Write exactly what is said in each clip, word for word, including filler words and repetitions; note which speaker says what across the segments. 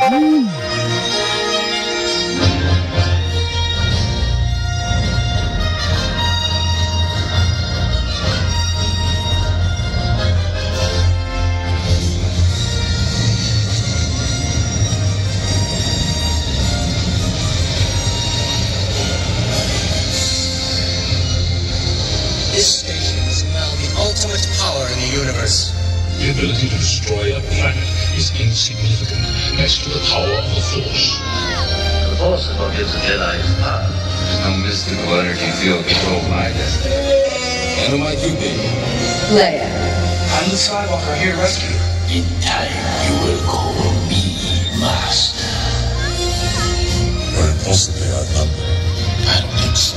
Speaker 1: This station is now the ultimate power in the universe.
Speaker 2: The ability to destroy a planet is insignificant next to the power of the Force.
Speaker 3: The Force is what gives a Jedi his power.
Speaker 4: There's no mystical energy field controlled by destiny. And who might you be?
Speaker 5: Leia.
Speaker 1: I'm the Skywalker here to rescue you.
Speaker 2: In time, you will call me Master.
Speaker 4: We're impossibly outnumbered.
Speaker 2: I don't think so.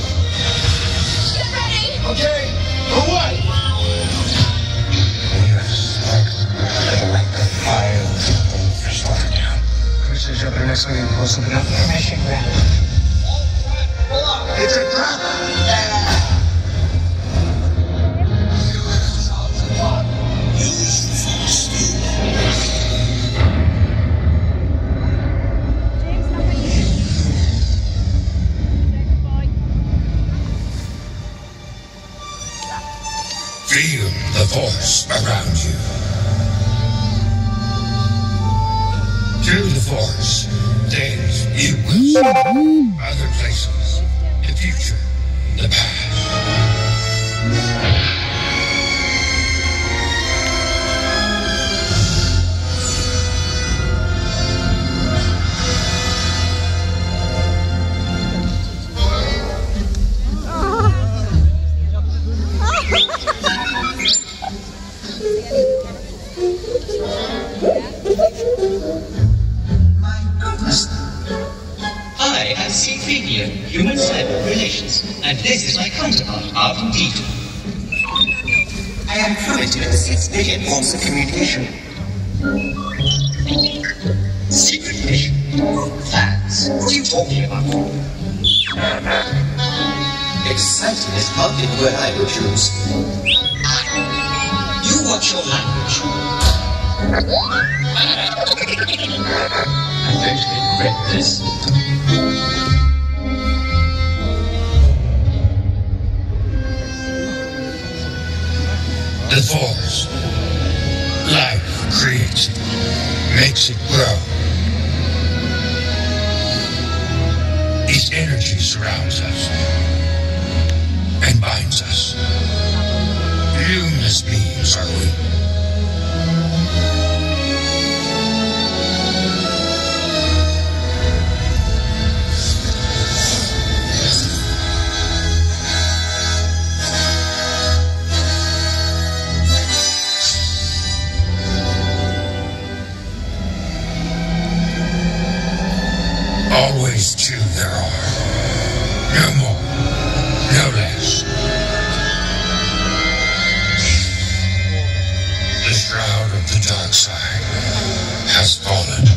Speaker 1: Okay, for what?
Speaker 4: Like the fire for slaughter down.
Speaker 1: Commissioner, jump in next week and pull something up.
Speaker 5: Mission ground.
Speaker 1: It's a trap!
Speaker 2: Use the Force, Feel the Force around you. Through the Force, things you will see. Other places, the future, the past.
Speaker 1: My goodness.
Speaker 6: I am C three P O, Human Cyber Relations, and this is my counterpart, R two D two.
Speaker 1: I am fluent in six billion forms of communication.
Speaker 6: Secret mission. Fans, what are you talking about?
Speaker 1: Exciting is hardly the word I would choose.
Speaker 6: You watch your language. I'm going to regret this.
Speaker 2: The Force. Life creates it, makes it grow. Its energy surrounds us and binds us. Luminous beings are we. Always two there are. No more, no less. The shroud of the dark side has fallen.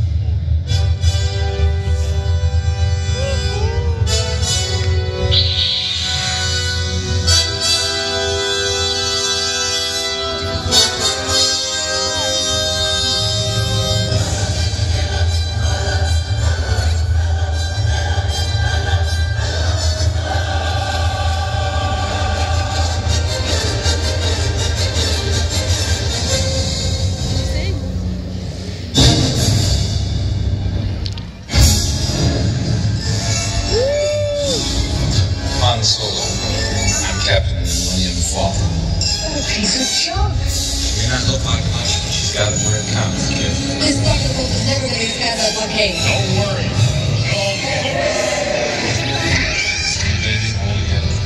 Speaker 4: Han Solo. I'm Captain William Falk.
Speaker 5: What a piece of junk.
Speaker 4: You're not low pocket much. She's got it where it counts, kid.
Speaker 5: This pocketbook is never going to get past that blockade.
Speaker 2: Don't worry. You'll get it.
Speaker 4: Baby, only get it.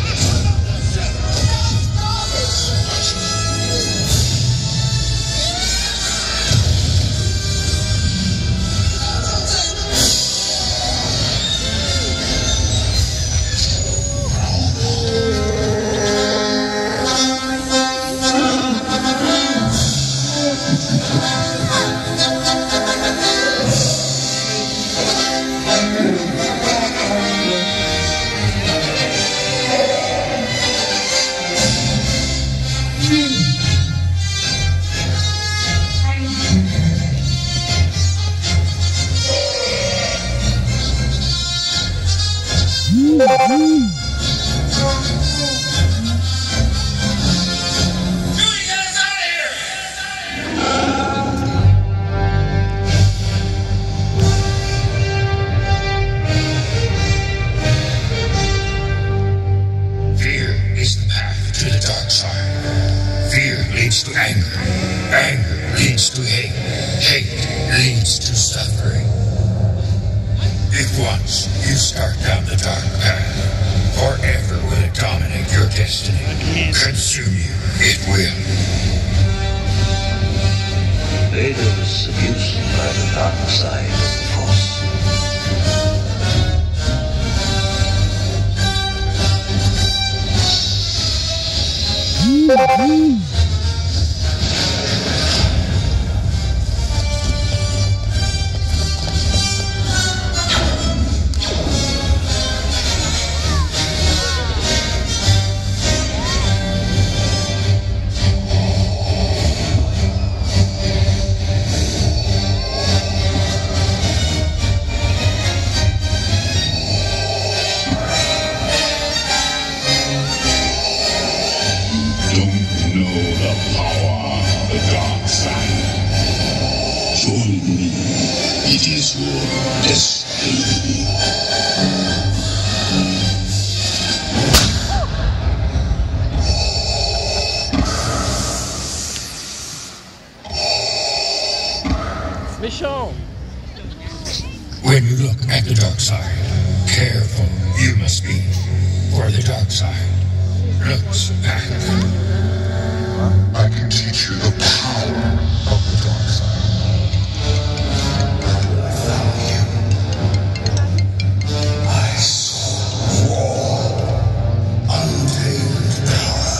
Speaker 7: leads to anger. Anger leads to hate. Hate leads to suffering. If once you start down the dark path, forever will it dominate your destiny. Consume you, it will.
Speaker 3: Vader was seduced by the dark side of the Force.
Speaker 7: When you look at the dark side, careful you must be, for the dark side looks back.
Speaker 2: I can teach you the power of the dark side.
Speaker 7: I found you. I saw raw, untamed power.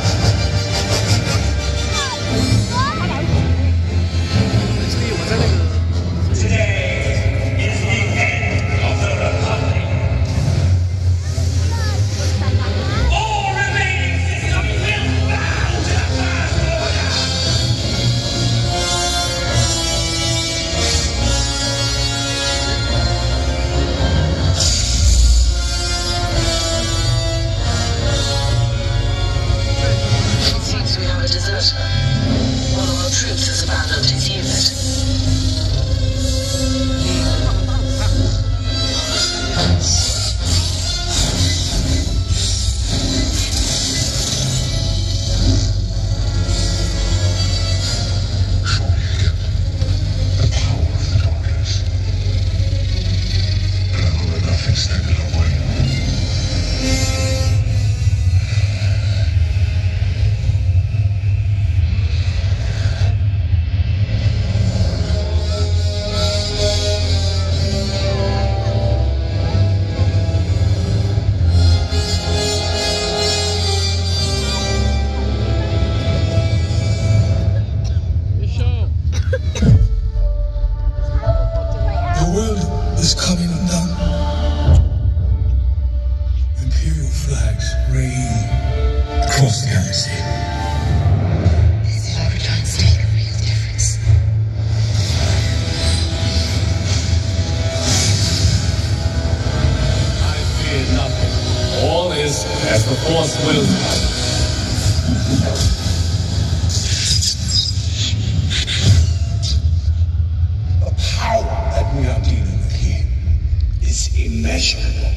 Speaker 2: As the Force wills.
Speaker 7: The power that we are dealing with here is immeasurable.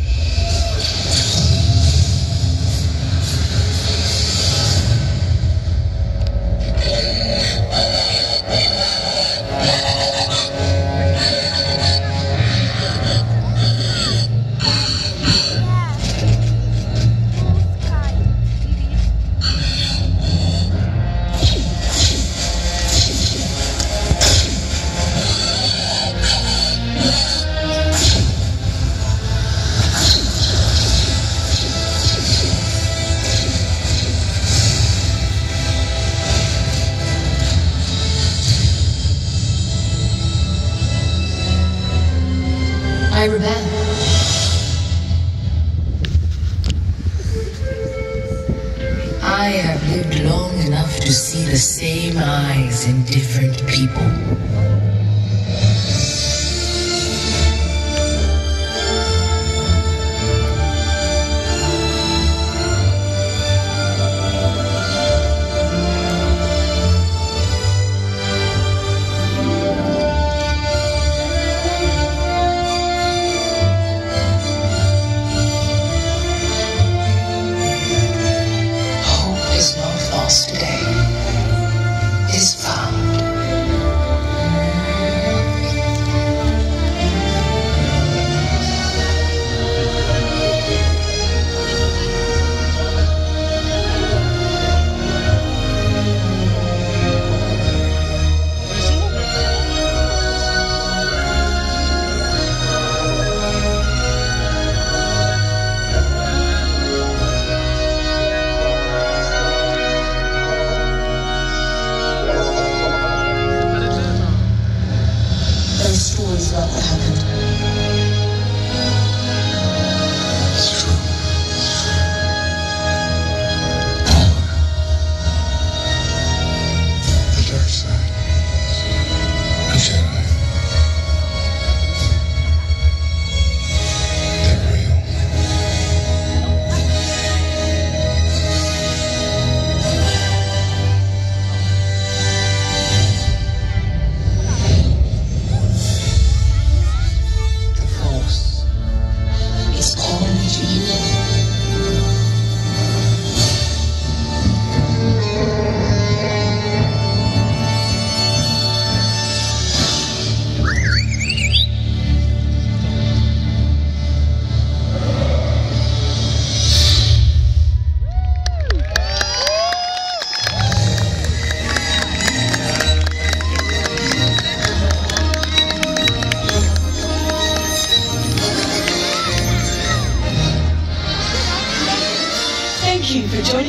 Speaker 5: I rebel. I have lived long enough to see the same eyes in different people. Hope is not lost today.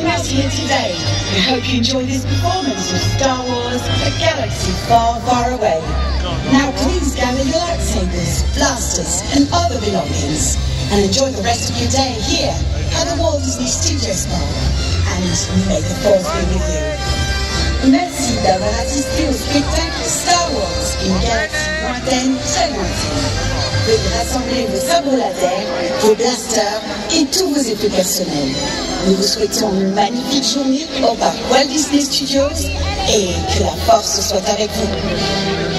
Speaker 8: joining us here today. We hope you enjoy this performance of Star Wars, A Galaxy Far, Far Away. Now please gather your lightsabers, blasters, and other belongings, and enjoy the rest of your day here at the Walt Disney Studios Park. And may the Force be with you. Merci d'avoir assisté au spectacle Star Wars, une galaxie lointaine, très lointaine. Veuillez rassembler vos sabres laser, vos blasters et tous vos effets personnels. Nous vous souhaitons une magnifique journée au parc Walt Disney Studios et que la force soit avec vous.